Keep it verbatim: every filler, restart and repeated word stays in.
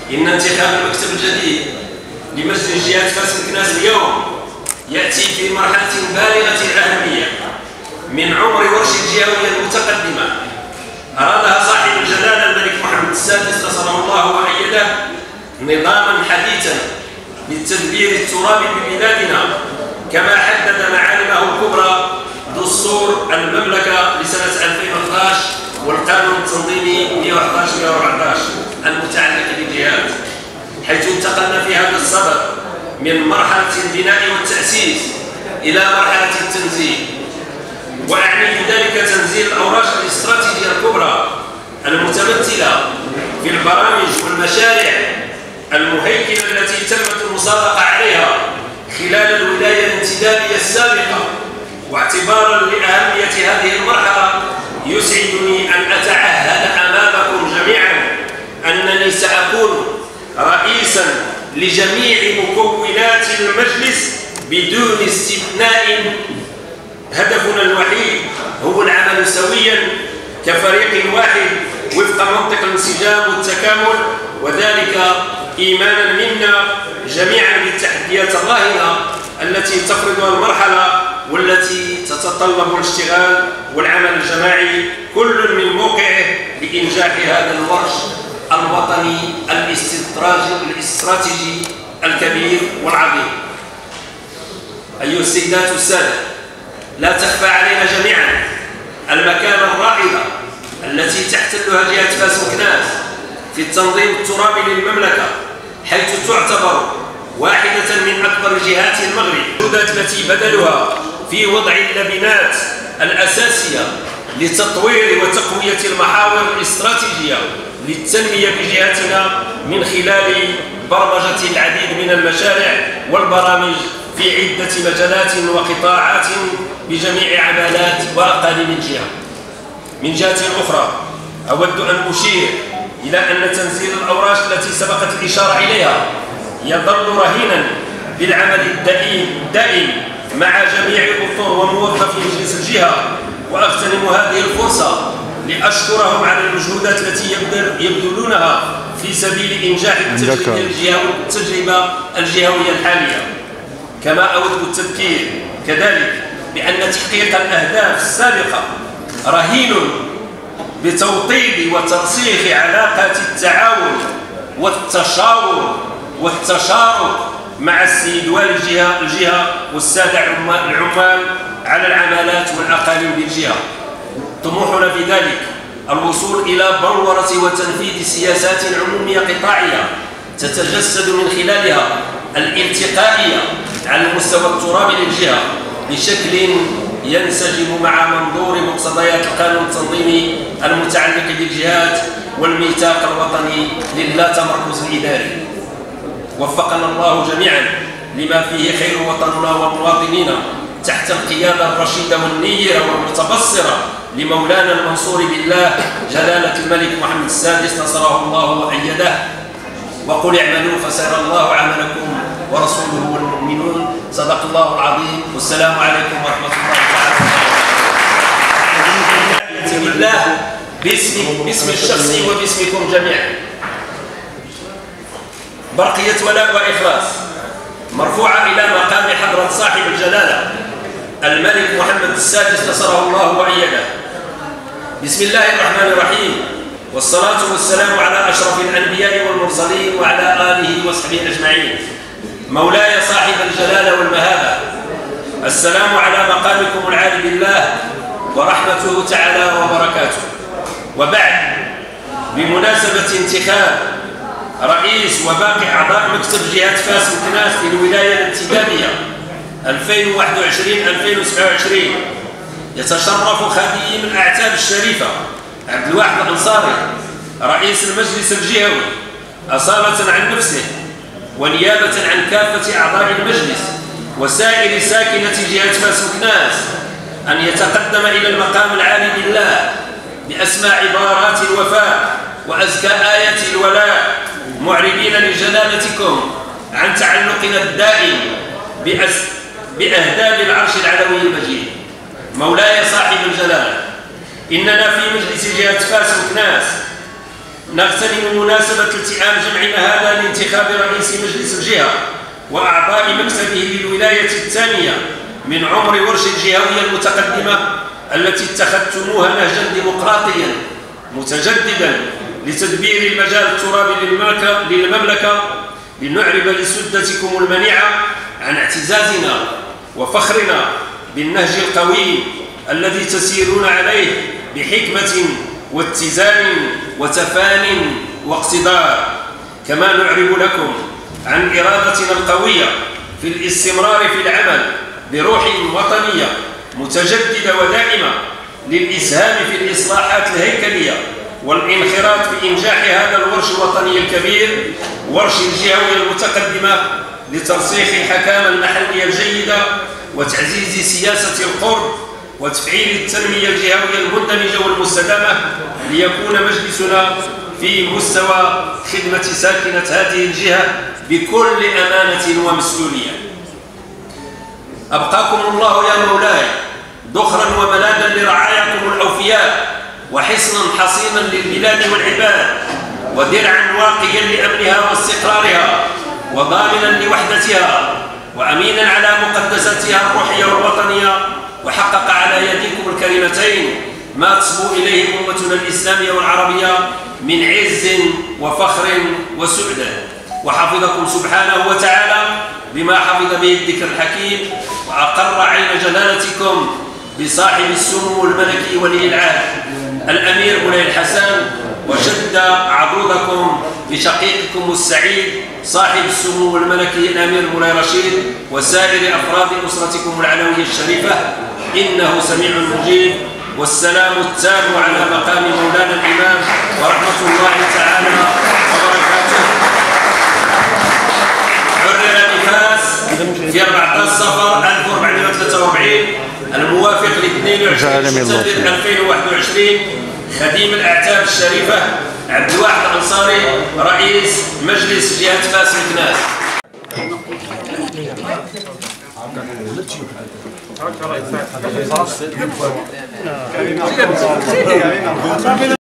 إن انتخاب المكتب الجديد لمجلس جهة فاس مكناس اليوم يأتي في مرحلة بالغة الأهمية من عمر ورش الجهوية المتقدمة أرادها صاحب الجلالة الملك محمد السادس نصره الله وأيده نظاما حديثا للتدبير الترابي ببلادنا كما حدد معالمه الكبرى دستور المملكة لسنة ألفين وأحد عشر والقانون التنظيمي مئة وأحد عشر مئة وأربعة عشر المتعلق بالجهات، حيث انتقلنا في هذا الصدد من مرحلة البناء والتأسيس إلى مرحلة التنزيل، وأعني بذلك تنزيل الأوراق الاستراتيجية الكبرى المتمثلة في البرامج والمشاريع المهيكلة التي تمت المصادقة عليها خلال الولاية الانتدابية السابقة. واعتبارا لأهمية هذه المرحلة يسعدني أن أتعهد أمامكم جميعا أنني سأكون رئيسا لجميع مكونات المجلس بدون استثناء. هدفنا الوحيد هو العمل سويا كفريق واحد وفق منطق الانسجام والتكامل، وذلك إيمانا منا جميعا بالتحديات الراهنة التي تفرضها المرحلة والتي تتطلب الاشتغال والعمل الجماعي كل من موقعه لإنجاح هذا الورش الوطني الاستراتيجي الكبير والعظيم. أيها السيدات والسادة، لا تخفى علينا جميعا المكانة الرائدة التي تحتلها جهة فاس مكناس في التنظيم الترابي للمملكة، حيث تعتبر واحدة من أكبر جهات المغرب، الجهود التي بذلوها في وضع اللبنات الأساسية لتطوير وتقوية المحاور الاستراتيجية للتنمية بجهتنا من خلال برمجة العديد من المشاريع والبرامج في عدة مجالات وقطاعات بجميع عمالات وأقاليم الجهة. من جهة أخرى أود أن أشير إلى أن تنزيل الأوراق التي سبقت الإشارة إليها يظل رهينا بالعمل الدائم الدائم مع جميع أطر وموظفي مجلس الجهة، وأغتنم هذه الفرصة لأشكرهم على المجهودات التي يبذلونها في سبيل إنجاح التجربة الجهوية الحالية. كما أود التذكير كذلك بأن تحقيق الأهداف السابقة رهين بتوطيد وترسيخ علاقات التعاون والتشاور والتشارك مع السيد والي الجهة الجهة والسادة العمال على العمالات والأقاليم بالجهة. طموحنا في ذلك الوصول إلى بلورة وتنفيذ سياسات عمومية قطاعية تتجسد من خلالها الالتقائية على المستوى الترابي للجهة بشكل ينسجم مع منظور مقتضيات القانون التنظيمي المتعلق بالجهات والميثاق الوطني للا تمركز الإداري. وفقنا الله جميعا لما فيه خير وطننا ومواطنينا تحت القيادة الرشيدة والنيرة والمتبصرة لمولانا المنصور بالله جلالة الملك محمد السادس نصره الله وأيده. وقل اعملوا فسيرى الله عملكم ورسوله والمؤمنون. صدق الله العظيم، والسلام عليكم ورحمة الله تعالى بالله باسمي باسم الشخصي وباسمكم جميعا. برقية ولاء وإخلاص مرفوعة إلى مقام حضرة صاحب الجلالة الملك محمد السادس نصره الله وأيده. بسم الله الرحمن الرحيم، والصلاة والسلام على أشرف الأنبياء والمرسلين وعلى آله وصحبه أجمعين. مولاي صاحب الجلالة والمهابة، السلام على مقامكم العالي بالله ورحمته تعالى وبركاته. وبعد، بمناسبة انتخاب رئيس وباقي أعضاء مكتب جهة فاس مكناس للولاية الانتدابية ألفين وواحد وعشرين ألفين وسبعة وعشرين، يتشرف خديم الأعتاب الشريفة عبد الواحد الأنصاري رئيس المجلس الجهوي أصالة عن نفسه ونيابة عن كافة أعضاء المجلس وسائر ساكنة جهة فاس مكناس أن يتقدم إلى المقام العالي بالله بأسمى عبارات الوفاء وأزكى آيات الولاء، معربين لجلالتكم عن تعلقنا الدائم بأهداب العرش العلوي المجيد. مولاي صاحب الجلالة، إننا في مجلس جهة فاس مكناس نغتنم مناسبة التئام جمعنا هذا لانتخاب رئيس مجلس الجهة وأعضاء مكتبه للولاية الثانية من عمر ورش الجهوية المتقدمة التي اتخذتموها نهجا ديمقراطيا متجددا لتدبير المجال الترابي للمملكة، لنعرب لسدتكم المنيعة عن اعتزازنا وفخرنا بالنهج القويم الذي تسيرون عليه بحكمة واتزان وتفان واقتدار. كما نعرب لكم عن إرادتنا القوية في الاستمرار في العمل بروح وطنية متجددة ودائمة للإسهام في الإصلاحات الهيكلية والانخراط في إنجاح هذا الورش الوطني الكبير، ورش الجهوية المتقدمة، لترسيخ الحكامة المحلية الجيدة وتعزيز سياسة القرب وتفعيل التنمية الجهوية المندمجة والمستدامة، ليكون مجلسنا في مستوى خدمة ساكنة هذه الجهة بكل أمانة ومسؤولية. أبقاكم الله يا مولاي ذخرا وملاذا لرعاياكم الأوفياء، وحصنا حصينا للبلاد والعباد، ودرعا واقيا لأمنها واستقرارها، وضامنا لوحدتها، وأمينا على مقدساتها الروحية والوطنية، وحقق على يديكم الكلمتين ما تصبو إليه أمتنا الإسلامية والعربية من عز وفخر وسعدة. وحفظكم سبحانه وتعالى بما حفظ به الذكر الحكيم، وأقر عين جلالتكم بصاحب السمو الملكي ولي العهد الأمير مولاي الحسن، وشد عضودكم بشقيقكم السعيد صاحب السمو الملكي الأمير مولاي رشيد وسائر أفراد أسرتكم العلوية الشريفة، إنه سميع مجيب. والسلام التام على مقام مولانا الإمام ورحمة الله تعالى وبركاته. حرر بفاس في أربعة عشر صفر ألف وأربعمائة وثلاثة وأربعين الموافق ل اثنين وعشرين سبتمبر ألفين وواحد وعشرين، خديم الأعتاب الشريفة عبد الواحد الأنصاري رئيس مجلس جهة فاس مكناس.